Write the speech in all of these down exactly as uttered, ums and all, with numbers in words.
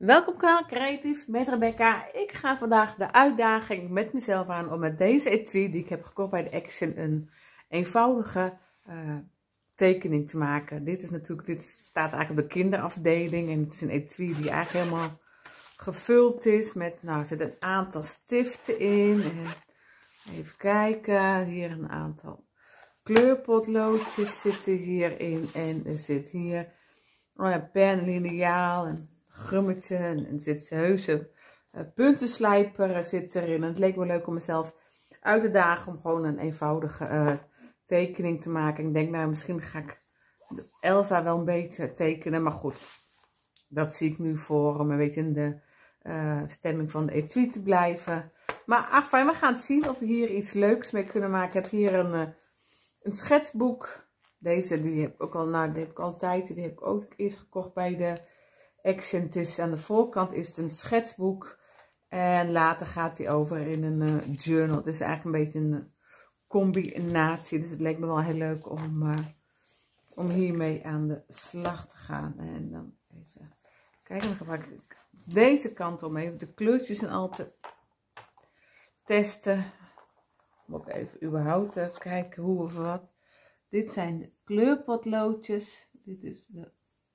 Welkom kanaal Creatief met Rebecca. Ik ga vandaag de uitdaging met mezelf aan om met deze etui die ik heb gekocht bij de Action een eenvoudige uh, tekening te maken. Dit is natuurlijk, dit staat eigenlijk op de kinderafdeling en het is een etui die eigenlijk helemaal gevuld is met, nou er zit een aantal stiften in. En even kijken, hier een aantal kleurpotloodjes zitten hierin en er zit hier oh ja, pen, liniaal en gummetje en er zit heuse uh, puntenslijper zit erin. En het leek me leuk om mezelf uit te dagen om gewoon een eenvoudige uh, tekening te maken. Ik denk nou misschien ga ik Elsa wel een beetje tekenen, maar goed, dat zie ik nu voor om een beetje in de uh, stemming van de etui te blijven. Maar ach fijn, we gaan het zien of we hier iets leuks mee kunnen maken. Ik heb hier een, uh, een schetsboek. Deze die heb ik ook al, nou die heb ik al een tijdje, die heb ik ook eerst gekocht bij de Action. Het is aan de voorkant is het een schetsboek en later gaat hij over in een uh, journal. Het is eigenlijk een beetje een combinatie, dus het leek me wel heel leuk om, uh, om hiermee aan de slag te gaan. En dan even kijken, dan gebruik ik deze kant om even de kleurtjes en al te testen. Om ook even überhaupt te kijken hoe of wat. Dit zijn de kleurpotloodjes. Dit is de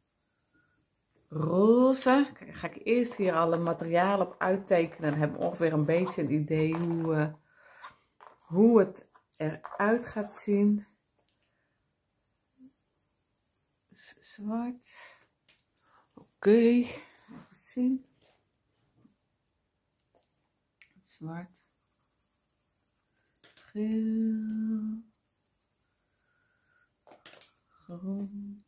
roze. Kijk, ga ik eerst hier alle materialen op uittekenen. Dan hebben we ongeveer een beetje een idee hoe, uh, hoe het eruit gaat zien. Dus zwart. Oké, okay. Even zien. Zwart. Geel. Groen.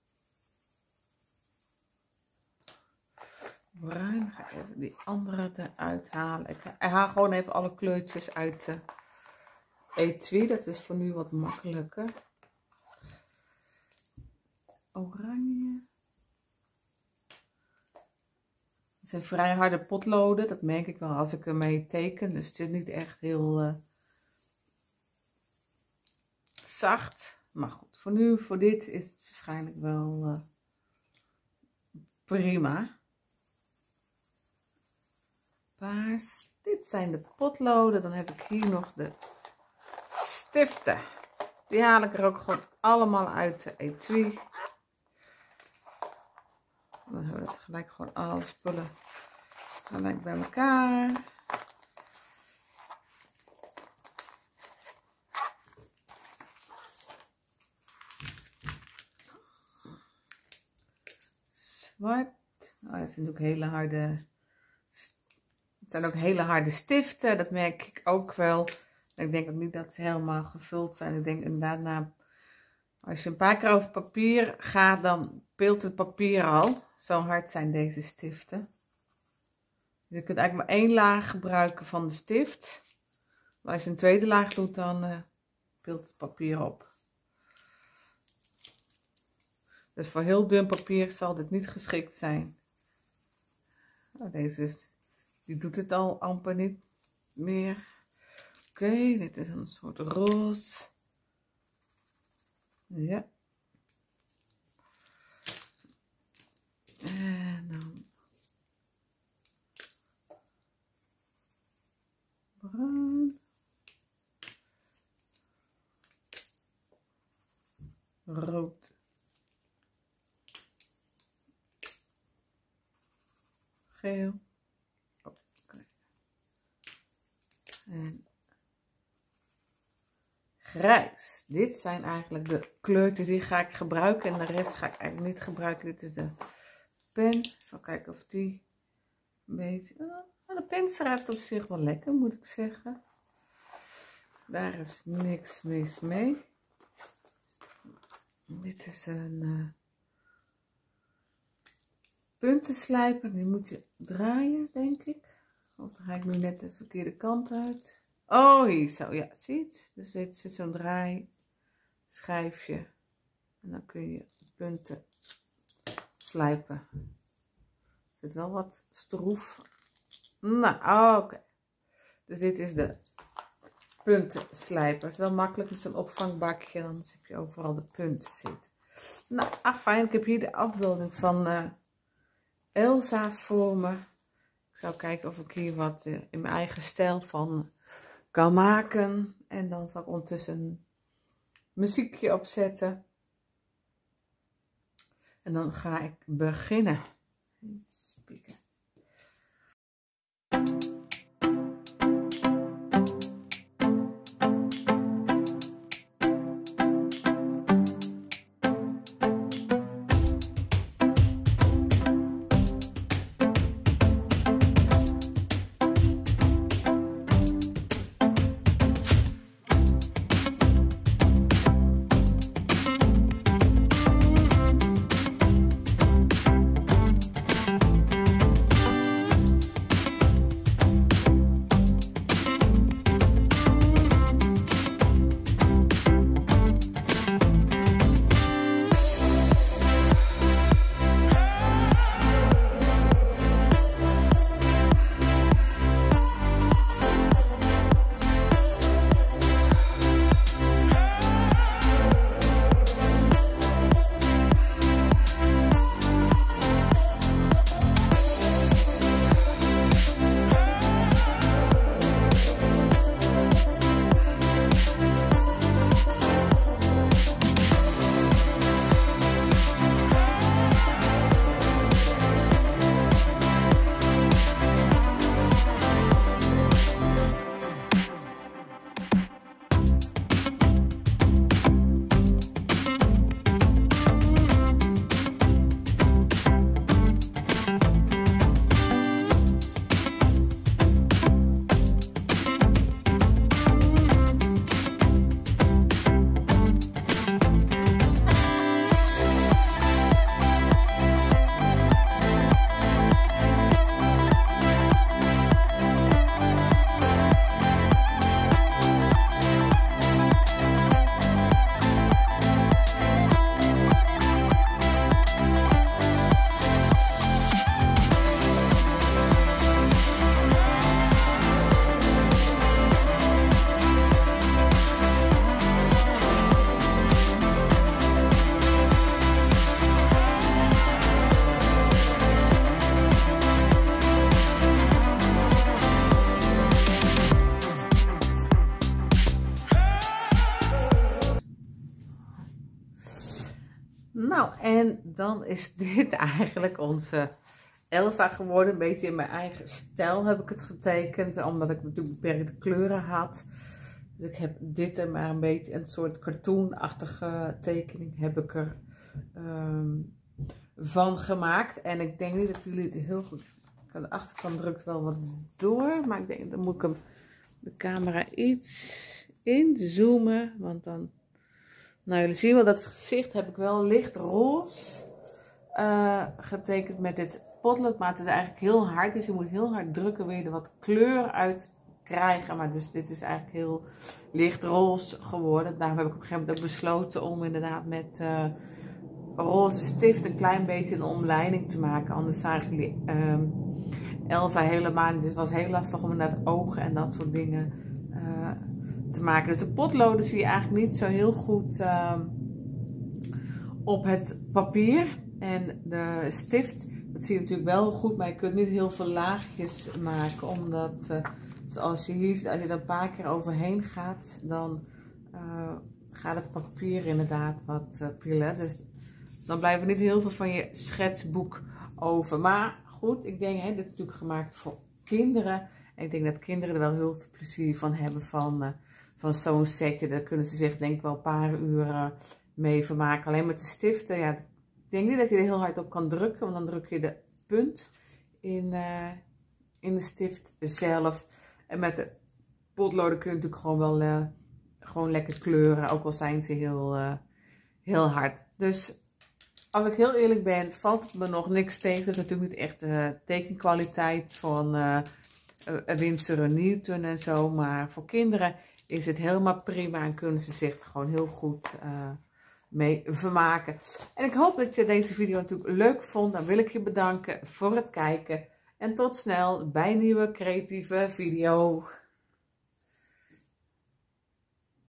Bruin. Ga ik even die andere eruit halen. Ik haal gewoon even alle kleurtjes uit de etui. Dat is voor nu wat makkelijker. Oranje. Het zijn vrij harde potloden. Dat merk ik wel als ik ermee teken. Dus het is niet echt heel uh, zacht. Maar goed, voor nu, voor dit is het waarschijnlijk wel uh, prima. Paars. Dit zijn de potloden. Dan heb ik hier nog de stiften. Die haal ik er ook gewoon allemaal uit de etui. Dan hebben we het gelijk gewoon alle spullen gelijk bij elkaar. Zwart. Oh, het zijn ook hele harde. Het zijn ook hele harde stiften. Dat merk ik ook wel. Ik denk ook niet dat ze helemaal gevuld zijn. Ik denk inderdaad, nou, als je een paar keer over papier gaat, dan peelt het papier al. Zo hard zijn deze stiften. Dus je kunt eigenlijk maar één laag gebruiken van de stift. Maar als je een tweede laag doet, dan uh, peelt het papier op. Dus voor heel dun papier zal dit niet geschikt zijn. Nou, deze is, die doet het al amper niet meer. Oké, okay, dit is een soort roze. Ja. En dan bruin. Rood. Geel. Oh, okay. En grijs. Dit zijn eigenlijk de kleurtjes die ga ik gebruiken en de rest ga ik eigenlijk niet gebruiken. Dit is de pen. Ik zal kijken of die een beetje... Oh, de pen schrijft op zich wel lekker, moet ik zeggen. Daar is niks mis mee. Dit is een uh, puntenslijper. Die moet je draaien, denk ik. Of draai ik nu net de verkeerde kant uit. Oh, hier zo. Ja, zie je het? Dus dit zit zo'n draai schijfje. En dan kun je punten slijpen. Er zit wel wat stroef. Nou, oké. Okay. Dus dit is de puntenslijper. Het is wel makkelijk met zo'n opvangbakje. Dan heb je overal de punten zitten. Nou, ach fijn. Ik heb hier de afbeelding van uh, Elsa voor me. zal kijken of ik hier wat uh, in mijn eigen stijl van kan maken. En dan zal ik ondertussen een muziekje opzetten. En dan ga ik beginnen. Spieken. Nou, en dan is dit eigenlijk onze Elsa geworden. Een beetje in mijn eigen stijl heb ik het getekend, omdat ik natuurlijk beperkte kleuren had. Dus ik heb dit er maar een beetje een soort cartoonachtige tekening heb ik er um, van gemaakt. En ik denk niet dat jullie het heel goed... De achterkant drukt wel wat door, maar ik denk dan moet ik hem de camera iets inzoomen, want dan... Nou, jullie zien wel dat het gezicht heb ik wel licht roze uh, getekend met dit potlood. Maar het is eigenlijk heel hard. Dus je moet heel hard drukken. Wil je er wat kleur uit krijgen. Maar dus dit is eigenlijk heel licht roze geworden. Daarom heb ik op een gegeven moment ook besloten om inderdaad met uh, roze stift een klein beetje een omleiding te maken. Anders zagen jullie um, Elsa helemaal. Dus het was heel lastig om inderdaad ogen en dat soort dingen uh, te maken. Dus de potloden zie je eigenlijk niet zo heel goed uh, op het papier. En de stift, dat zie je natuurlijk wel goed, maar je kunt niet heel veel laagjes maken. Omdat, uh, zoals je hier ziet, als je er een paar keer overheen gaat, dan uh, gaat het papier inderdaad wat uh, pillen. Dus dan blijft er niet heel veel van je schetsboek over. Maar goed, ik denk, hè, dit is natuurlijk gemaakt voor kinderen. En ik denk dat kinderen er wel heel veel plezier van hebben van... Uh, Van zo'n setje, daar kunnen ze zich denk ik wel een paar uur mee vermaken. Alleen met de stiften, ja, ik denk niet dat je er heel hard op kan drukken. Want dan druk je de punt in, uh, in de stift zelf. En met de potloden kun je natuurlijk gewoon wel uh, gewoon lekker kleuren. Ook al zijn ze heel, uh, heel hard. Dus als ik heel eerlijk ben, valt het me nog niks tegen. Het is natuurlijk niet echt de tekenkwaliteit van uh, Winsor en Newton en zo. Maar voor kinderen is het helemaal prima en kunnen ze zich gewoon heel goed uh, mee vermaken. En ik hoop dat je deze video natuurlijk leuk vond. Dan wil ik je bedanken voor het kijken. En tot snel bij een nieuwe creatieve video.